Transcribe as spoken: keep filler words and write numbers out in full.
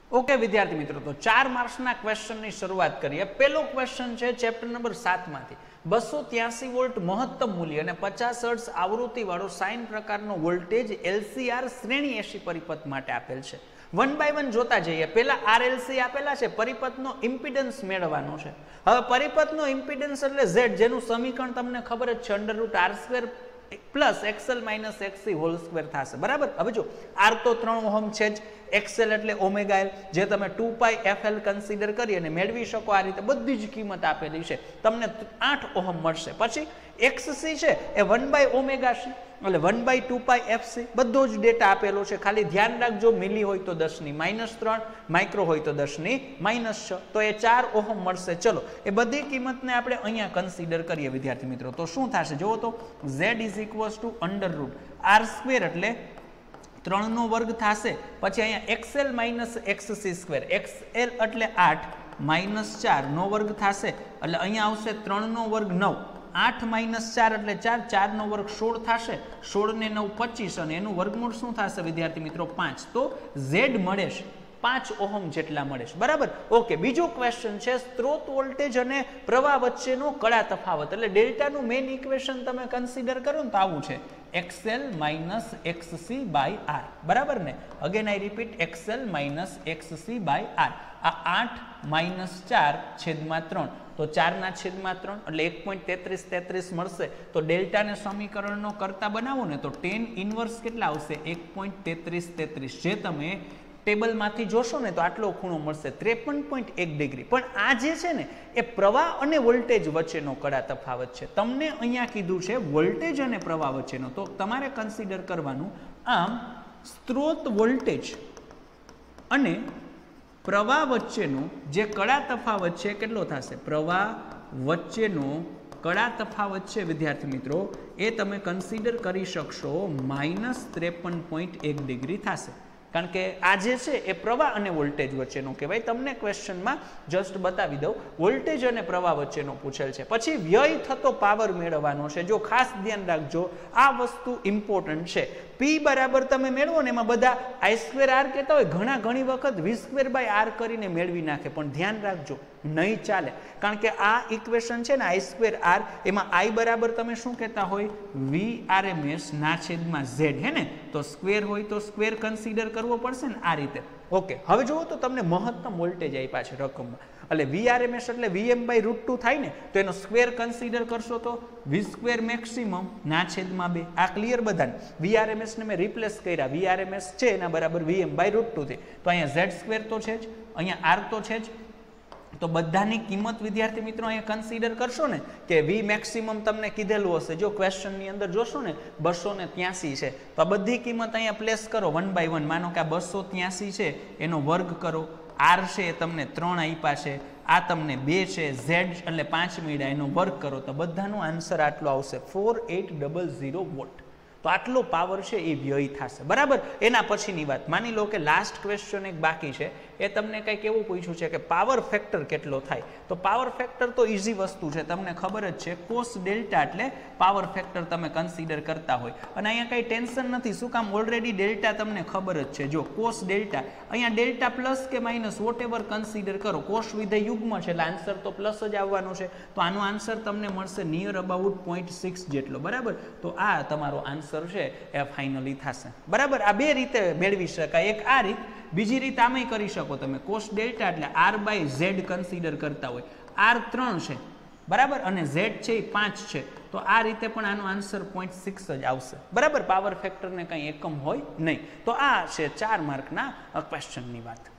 Okay विद्यार्थी मित्रों, तो चार मार्क्सना क्वेश्चननी शरूआत करिए। पहलो क्वेश्चन है चैप्टर नंबर सात मांथी बसो त्यासी वोल्ट महत्तम मूल्य અને પચાસ હર્ટ્ઝ आवृत्ति वाળો साइन प्रकारનો वोल्टेज एलसीआर श्रेणी एसी परिपथ માટે આપેલ છે। वन बाय वन जोता जईए। पहला आरएलसी आपેલા છે, પરિપથનો ઇમ્પિડન્સ મેળવવાનો છે। હવે પરિપથનો ઇમ્પિડન્સ એટલે Z, જેનું સમીકરણ તમને ખબર જ છે, under root R square plus XL minus XC whole square थाशे। बराबर। हवे जो आर तो त्रण ओहम छे ज, एक्सएल एटले ओमेगा एल, जे तमे टू पाई एफएल कन्सिडर करी अने मेळवी शको। आ रीते बधी ज किंमत आपेली छे, तमने आठ ओहम मळशे। पछी एक्ससी छे ए वन बाय ओमेगा सी એટલે one by two pi FC બધો જ ડેટા આપેલો છે। ખાલી ધ્યાન રાખજો, મિલી હોય તો દસ ની માઈનસ ત્રણ, માઇક્રો હોય તો દસ ની માઈનસ છ, તો એ ચાર ઓહમ મળશે। ચલો એ બધી કિંમતને આપણે અહીંયા કન્સિડર કરીએ વિદ્યાર્થી મિત્રો। તો શું થશે જોવો તો z is equals to under root R square એટલે ત્રણ નો વર્ગ થશે। પછી અહીંયા xl minus xc square, xl એટલે આઠ માઇનસ ચાર નો વર્ગ થશે એટલે અહીંયા આવશે ત્રણ નો વર્ગ નવ, आठ माइनस चार એટલે चार, चार નો વર્ગ સોળ થશે, સોળ ને નવ પચીસ અને એનું વર્ગમૂળ શું થશે વિદ્યાર્થી મિત્રો પાંચ। તો Z મળે છે પાંચ ઓહમ જેટલા મળે છે। બરાબર। ઓકે, બીજો ક્વેશ્ચન છે સ્ત્રોત વોલ્ટેજ અને પ્રવાહ વચ્ચેનો કડા તફાવત એટલે ડેલ્ટાનું મેઇન ઇક્વેશન તમે કન્સિડર કરો ને તો આવું છે xl minus xc by r। બરાબર ને। Again I repeat xl minus xc by r। આ આઠ માઇનસ ચાર છેદમાં ત્રણ, तो चार ना छेद में त्रण એટલે एक पॉइंट तेतरीस तेतरीस મળશે। तो डेल्टा ने समीकरणનો करता बनावो ने तो टेन इनवर्स કેટલા આવશે एक पॉइंट तेतरीस तेतरीस, जे તમે ટેબલ માંથી જોશો ને તો આટલો ખૂણો મળશે ત્રેપન પોઈન્ટ એક ડિગ્રી। પણ આ જે છે ને એ પ્રવાહ અને વોલ્ટેજ વચ્ચેનો કડા તફાવત છે। તમને અહીંયા કીધું છે વોલ્ટેજ અને પ્રવાહ વચ્ચેનો, તો તમારે કન્સિડર કરવાનું આમ સ્ત્રોત વોલ્ટેજ અને प्रवाह वच्चेनो जे कड़ा तफावत छे केटलो थाशे, प्रवाह वच्चेनो कड़ा तफावत छे विद्यार्थी मित्रों ए तमे कन्सिडर करी शकशो माइनस त्रेपन पॉइंट एक डिग्री थाशे। कारण के आ जे छे ए प्रवाह अने वोल्टेज वच्चेनो कहेवाय। तमने क्वेश्चन में जस्ट बतावी दઉં, वोल्टेज अने प्रवाह वच्चेनो पूछेल छे। पछी व्यय थतो पावर मेळवવાનો छे। जो खास ध्यान राखजो, आ वस्तु इम्पोर्टंट छे। P बराबर तमे मेळवो ने एमां बधा आई स्क्वेर आर कहेता होय, घणा घणी वखत वी स्क्वेर बाय आर करीने मेळवी नाखे, पण ध्यान राखजो नहीं चाले। कारण के आ इक्वेशन छे ने आई स्क्वेर आर, एमां आई बराबर तमे शुं कहेता होय वी आर एम एस ना छेदमां z है ने, तो स्क्वेर होय तो स्क्वेर कन्सिडर करवो पड़शे ने आ रीते। ओके, हवे जुओ तो तमने महत्तम वोल्टेज आप्या छे रकममां, એટલે V R M S એટલે V M by root two થાય ને, તો એનો સ્ક્વેર કન્સિડર કરશો તો V સ્ક્વેર મેક્સિમમ ના છેદમાં બે। આ ક્લિયર બધાને? V R M S ને મેં રિપ્લેસ કર્યા, V R M S છે એના બરાબર V M by root two થી, તો અહીંયા Z સ્ક્વેર તો છે જ, અહીંયા R તો છે જ, તો બધાની કિંમત વિદ્યાર્થી મિત્રો અહીંયા કન્સિડર કરશો ને કે V મેક્સિમમ તમને કીધેલું હશે, જો ક્વેશ્ચનની અંદર જોશો ને બસો ને ત્યાસી છે, તો આ બધી કિંમત અહીંયા પ્લેસ કરો વન બાય વન। માનો કે આ બસો ત્યાસી છે એનો વર્ગ કરો, आर છે તમને ત્રણ આપ્યા છે, આ તમને બે છે, Z એટલે પાંચ મળ્યા એનો વર્ગ કરો, તો બધાનો આન્સર આટલો આવશે four eight double zero volt. तो आटलो पावर है ये व्यय थशे। बराबर। एना पछीनी बात मानी लो कि लास्ट क्वेश्चन एक बाकी है, ए तमने कंईक एवुं पूछ्युं छे कि पावर फेक्टर केटलो थाय। तो पावर फेक्टर तो इजी वस्तु है, तमने खबर ज छे कोस डेल्टा एटले पावर फेक्टर तमे कन्सिडर करता होय अने अहींया कंई टेन्शन नथी। शुं काम? ऑलरेडी डेल्टा तमने खबर ज छे। जो कोस डेल्टा अहींया डेल्टा प्लस के माइनस वोट एवर कन्सिडर करो, कोस विधेय युग्म छे એટલે आंसर तो प्लस ज आववानो छे, तो आनो आंसर तमने मळशे नियर अबाउट पॉइंट सिक्स जेटलो। बराबर। तो आ तमारो आंसर है ए फाइनली थाशे। बराबर। आ बे रीते मेळवी शकाय, एक आ रीत, बीजी रीत आमेय करी शको तमे। कोस डेल्टा એટલે आर बाय झेड कन्सिडर करता होय, आर त्रण छे बराबर अने झेड छे ए पांच छे, तो आ रीते पण आनो आंसर पॉइंट सिक्स ज आवशे। बराबर। पावर फेक्टर ने कंई एकम होय नहीं। तो आ छे चार मार्कना क्वेश्चननी वात।